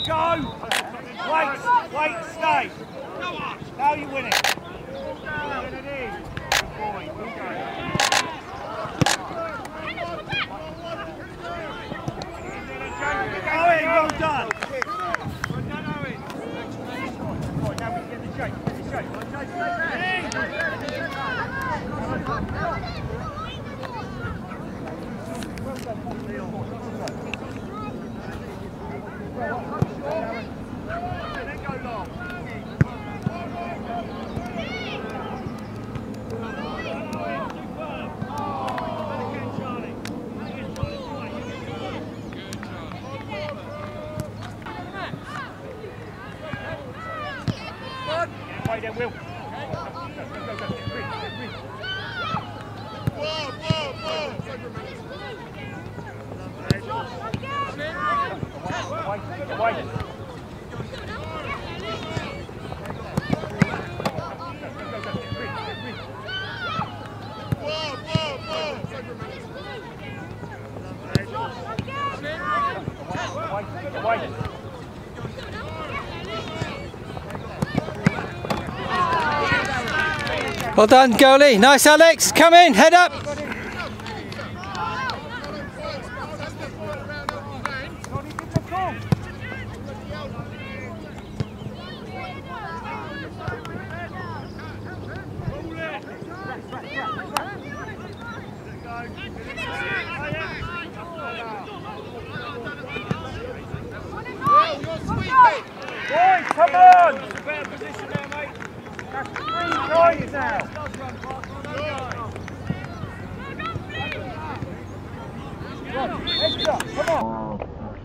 Go! Wait, stay. Now you win it. Well done. Wait there, Will. Wait. Well done, goalie. Nice, Alex. Come in, head up. Boys, come on! Better position there, mate. That's 3 points now. Extra, come on.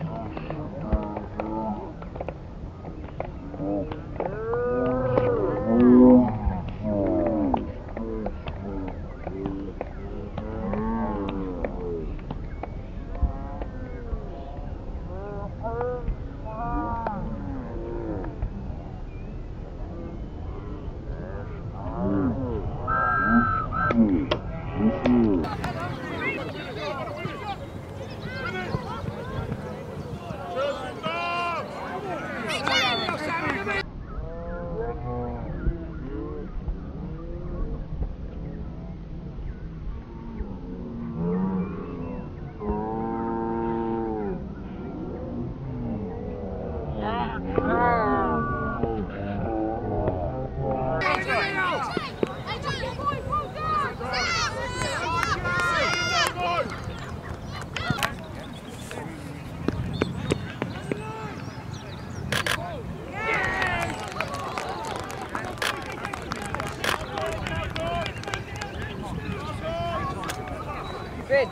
Finn.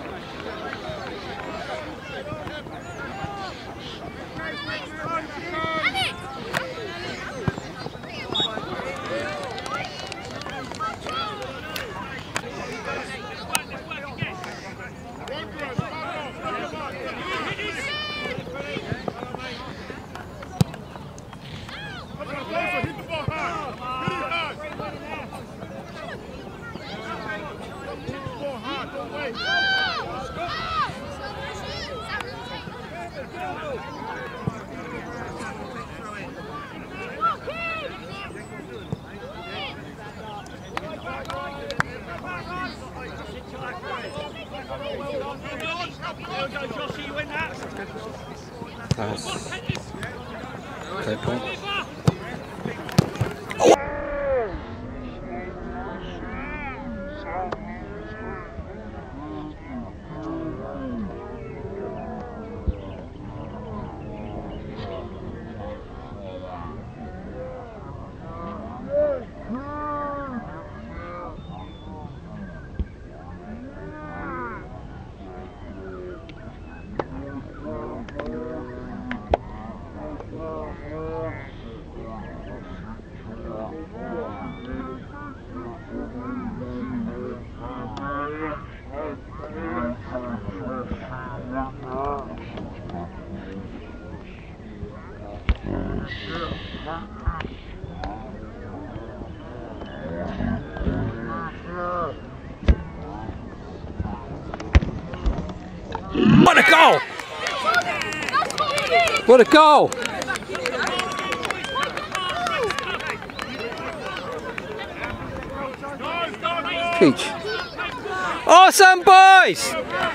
Nice. Great point. What a goal! What a goal! Peach. Awesome, boys!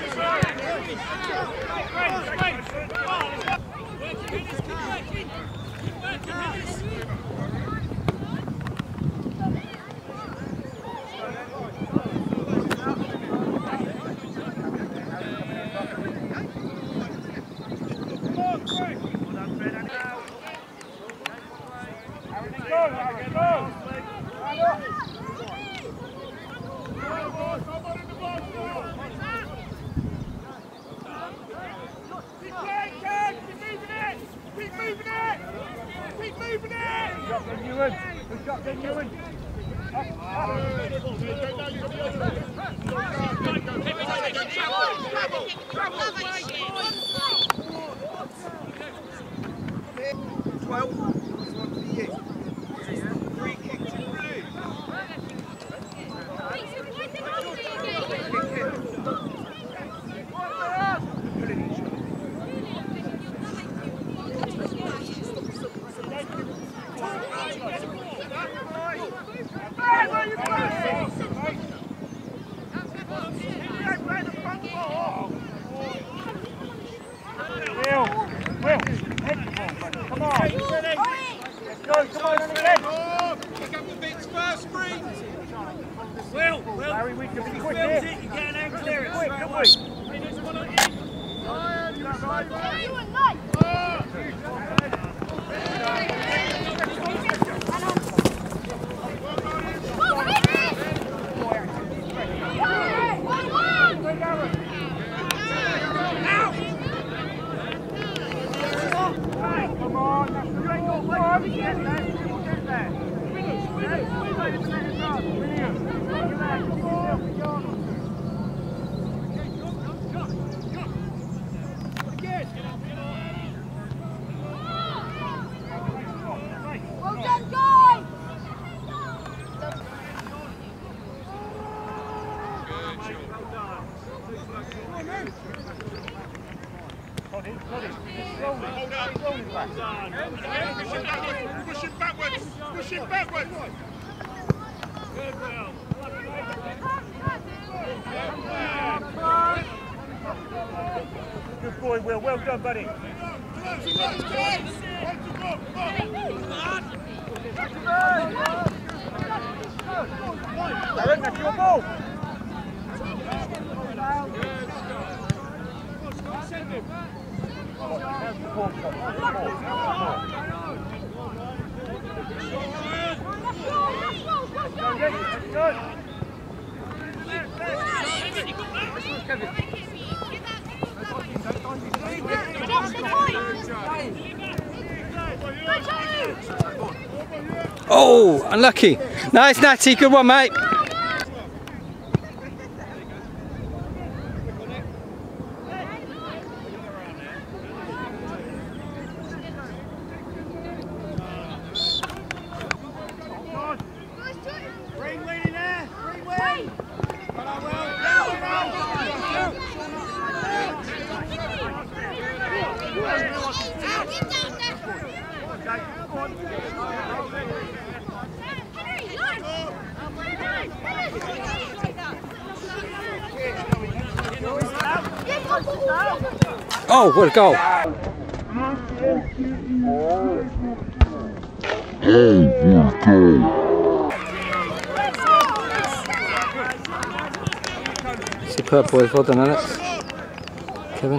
Larry, we can be quick here. You get an angle there. Quick, can we? Come on, you ain't got one. Get there. Get there. Well done, guys! Push it backwards. Push it backwards. Good boy, Will. Well done, buddy. Darren, that's your ball. Oh, unlucky. Nice, Natty. Good one, mate. Oh, what a goal. Superb, boys. Well done, Alex. Kevin.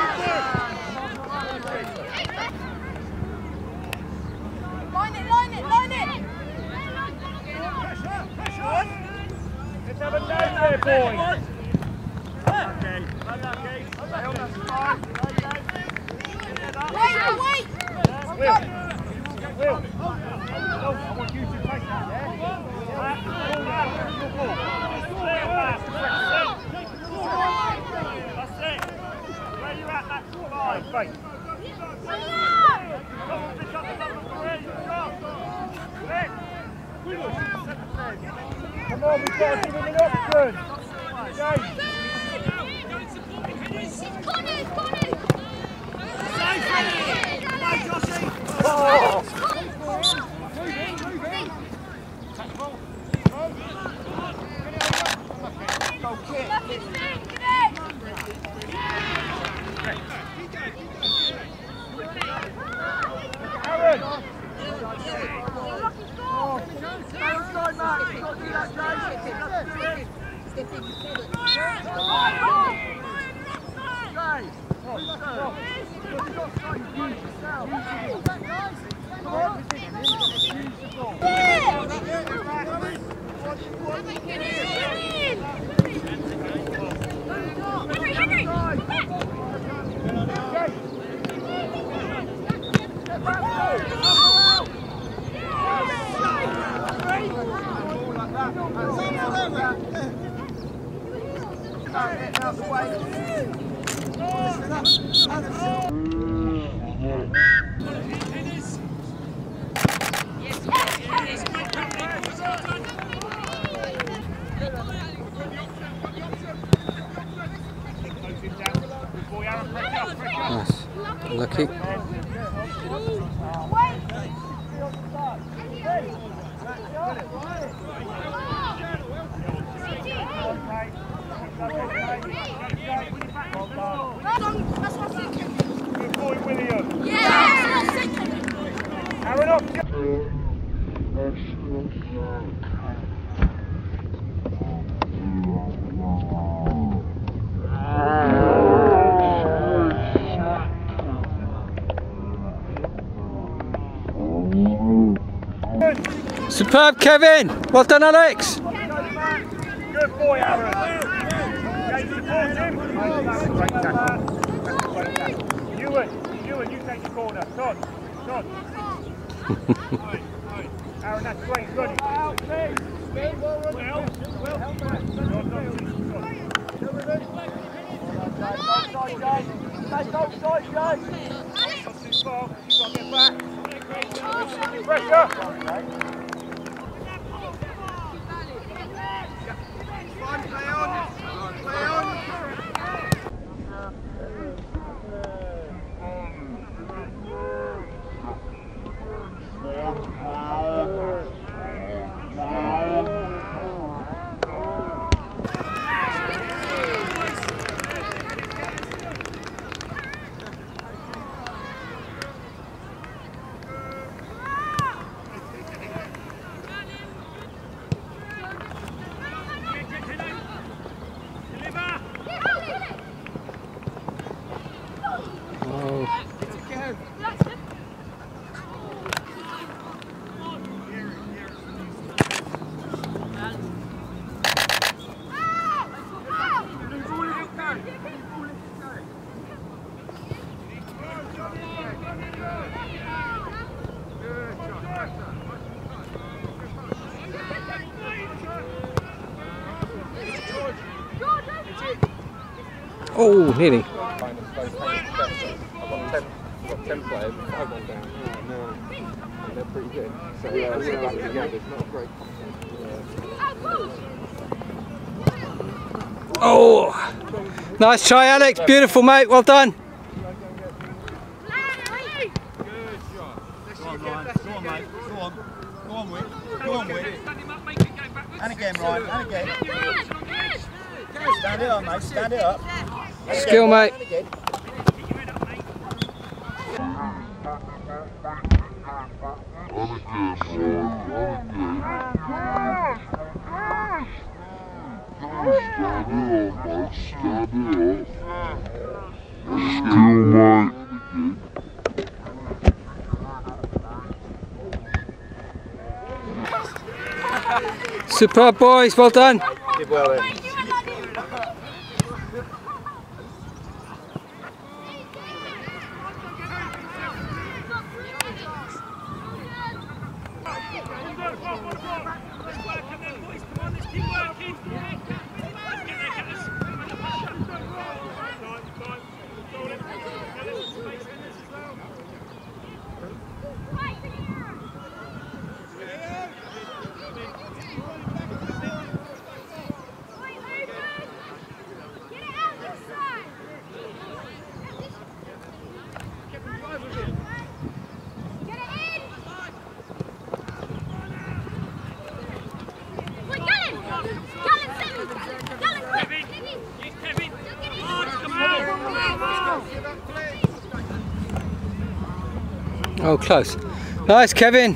Line it, line it, line it! Let's have a name there, boys. Okay. Stay on that spine. Wait! Will. I want you to take that, yeah? Your ball. That's it. Where you at, that line? Face. Come on, pick up the number 3. Come on, we've got to give him an option. James. Oh. Nice. Lucky. Good boy, William. Yeah! Aaron up. Superb, Kevin. Well done, Alex. Good boy, Aaron. James, support him. Great tackle. That's a great tackle. Ewan, you take the corner. Todd. Aaron, that's great. Good. Pressure. Oh, nearly. I've got 10 players, 5 on down. No. And they're pretty good. So we're back together. It's not a great Oh, nice try, Alex. Beautiful, mate. Well done. Go on, Will. And again, Ryan, and again. Stand it up, mate, stand it up. Skill, mate. Superb, boys. Well done. Did well there. Oh, close. Nice, Kevin.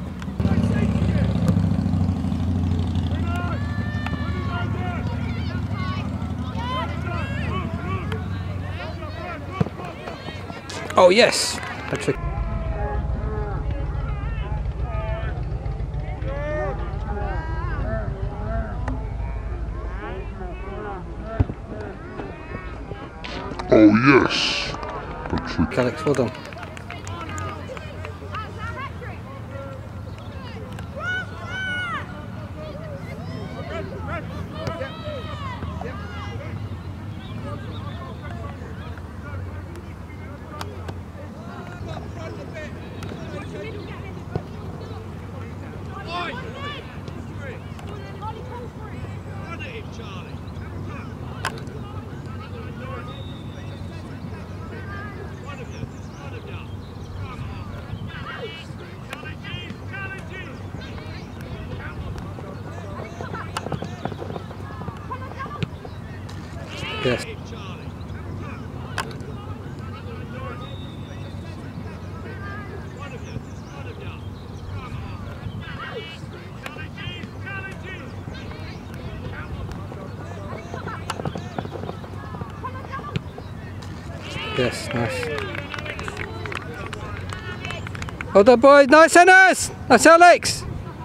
Oh, yes. Patrick. Oh, yes. Patrick. Alex, well done. Yes. Yes, nice. Well done, boys. Nice, Ennis. Nice, Alex.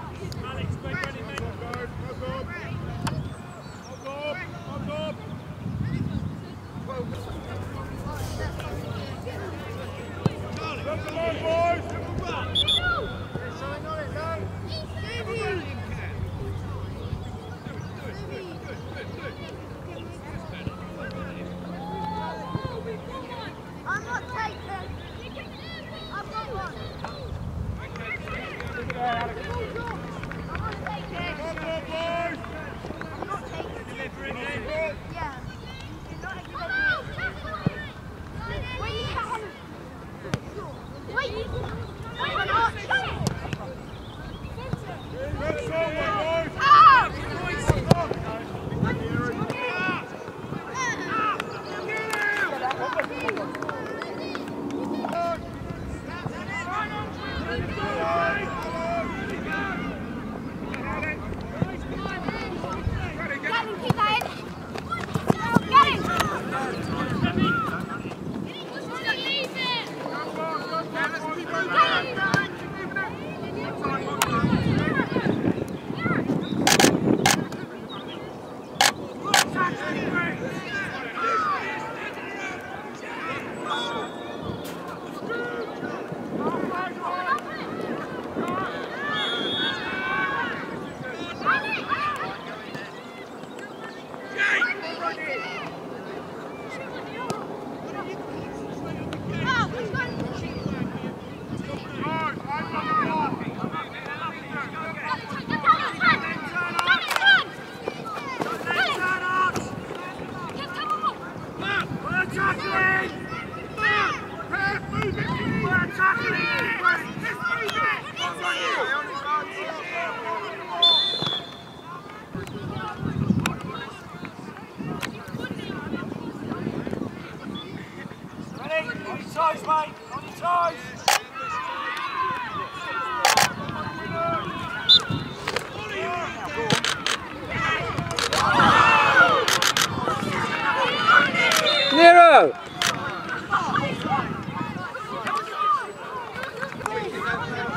Nero!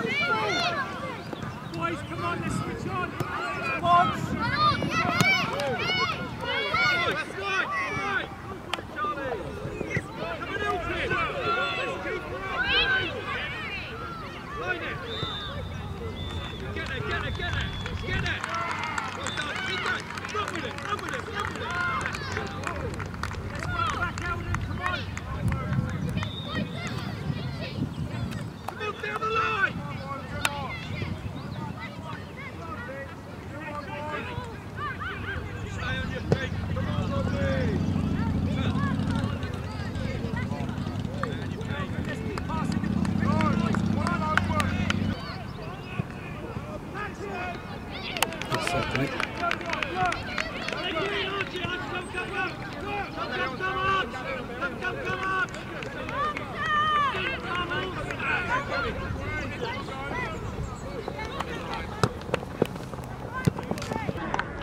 Boys, come on, let's switch on. Come on.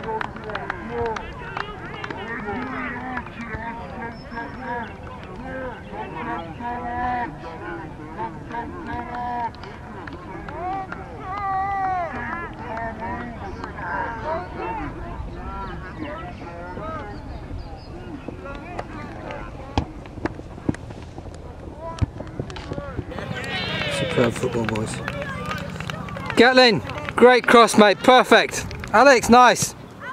Superb football, boys. Gatlin, great cross, mate, perfect. Alex, nice.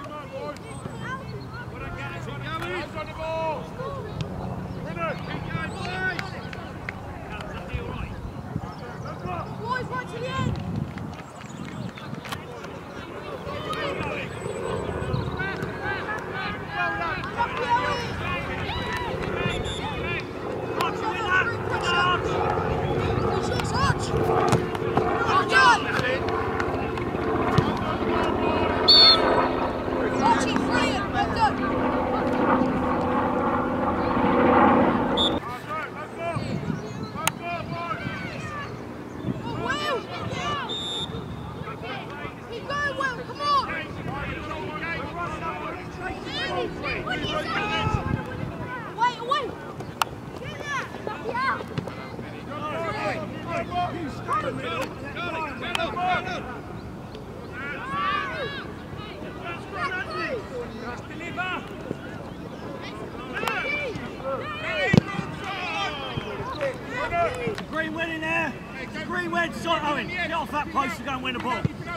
Green win in there. Green win, sort Owen. Get off that post to go and win the ball.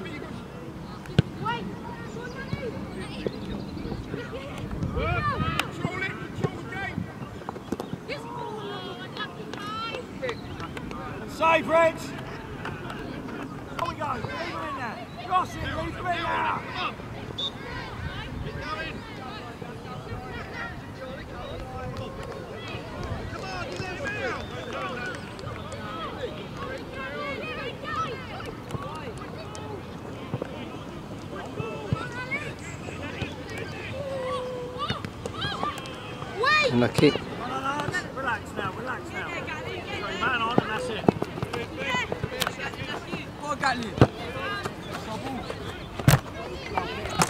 And save, Rich. Here we go. Leave him in there. Cross it, leave him in there. Unlucky. Relax now, relax now. Got your man on and that's it. Go, Gatlin.